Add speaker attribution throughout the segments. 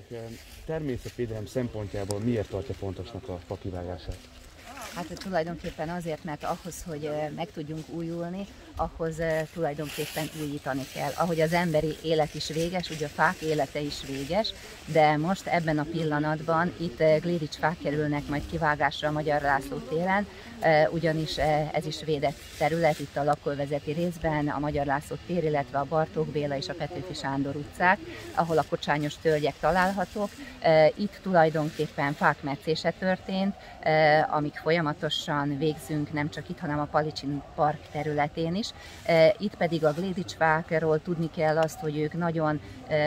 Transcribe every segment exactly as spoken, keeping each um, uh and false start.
Speaker 1: természetvédelem szempontjából miért tartja fontosnak a fa kivágását?
Speaker 2: Hát tulajdonképpen azért, mert ahhoz, hogy meg tudjunk újulni, ahhoz tulajdonképpen újítani kell. Ahogy az emberi élet is véges, ugye a fák élete is véges, de most ebben a pillanatban itt glédicsfák kerülnek majd kivágásra a Magyar László téren, ugyanis ez is védett terület itt a lakóvezeti részben, a Magyar László tér, illetve a Bartók Béla és a Petőfi Sándor utcák, ahol a kocsányos tölgyek találhatók. Itt tulajdonképpen fákmetszése történt, amik folyamatosan végzünk, nem csak itt, hanem a Palicsin Park területén is. Itt pedig a glédicsfákról tudni kell azt, hogy ők nagyon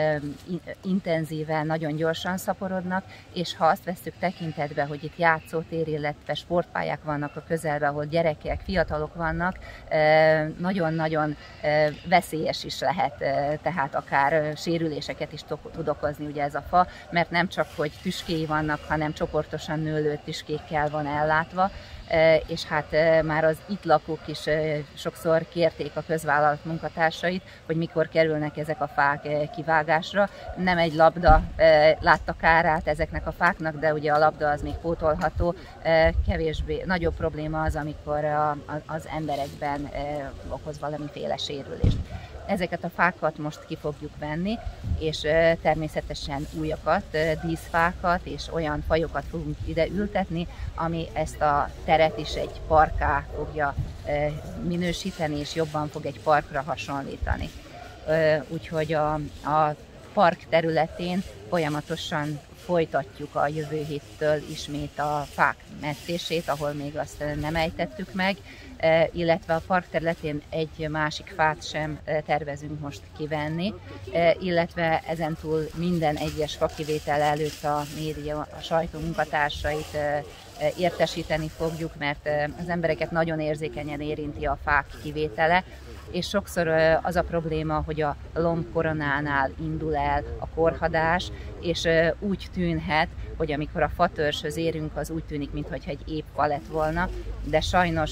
Speaker 2: intenzíven, nagyon gyorsan szaporodnak, és ha azt vesszük tekintetbe, hogy itt játszótér, illetve sportpályák vannak a közelben, ahol gyerekek, fiatalok vannak, nagyon-nagyon veszélyes is lehet, tehát akár sérüléseket is tud okozni ugye ez a fa, mert nem csak, hogy tüskéi vannak, hanem csoportosan nőlő tüskékkel van ellátva, és hát már az itt lakók is sokszor kérték a közvállalat munkatársait, hogy mikor kerülnek ezek a fák kivágásra. Nem egy labda látta kárát ezeknek a fáknak, de ugye a labda az még pótolható. Kevésbé, nagyobb probléma az, amikor a, az emberekben okoz valamiféle sérülést. Ezeket a fákat most ki fogjuk venni, és természetesen újakat, díszfákat és olyan fajokat fogunk ide ültetni, ami ezt a teret is egy parkká fogja minősíteni, és jobban fog egy parkra hasonlítani. Úgyhogy a, a park területén folyamatosan folytatjuk a jövő héttől ismét a fák metszését, ahol még azt nem ejtettük meg, illetve a park területén egy másik fát sem tervezünk most kivenni, illetve ezentúl minden egyes fakivétel előtt a média, a sajtó munkatársait értesíteni fogjuk, mert az embereket nagyon érzékenyen érinti a fák kivétele, és sokszor az a probléma, hogy a lombkoronánál indul el a korhadás, és úgy tűnhet, hogy amikor a fatörzshöz érünk, az úgy tűnik, mintha egy épp fa lett volna, de sajnos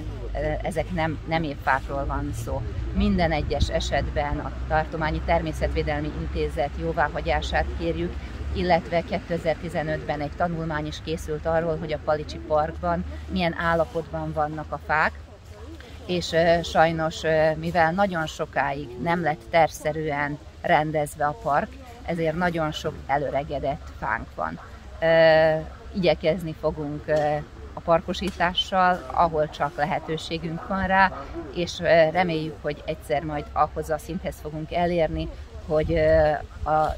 Speaker 2: ezek nem, nem épp fákról van szó. Minden egyes esetben a Tartományi Természetvédelmi Intézet jóváhagyását kérjük, illetve kétezer-tizenötben egy tanulmány is készült arról, hogy a Palicsi Parkban milyen állapotban vannak a fák, és sajnos, mivel nagyon sokáig nem lett tervszerűen rendezve a park, ezért nagyon sok előregedett fánk van. Igyekezni fogunk a parkosítással, ahol csak lehetőségünk van rá, és reméljük, hogy egyszer majd ahhoz a szinthez fogunk elérni, hogy a, a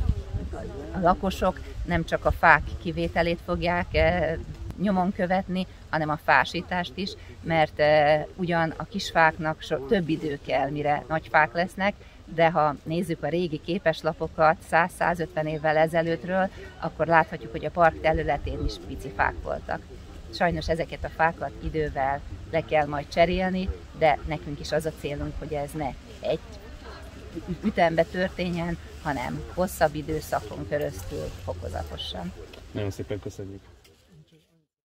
Speaker 2: lakosok nem csak a fák kivételét fogják nyomon követni, hanem a fásítást is, mert e, ugyan a kisfáknak so, több idő kell, mire nagy fák lesznek, de ha nézzük a régi képeslapokat száz-százötven évvel ezelőttről, akkor láthatjuk, hogy a park területén is pici fák voltak. Sajnos ezeket a fákat idővel le kell majd cserélni, de nekünk is az a célunk, hogy ez ne egy ütembe történjen, hanem hosszabb időszakon keresztül fokozatosan.
Speaker 1: Nagyon szépen köszönjük!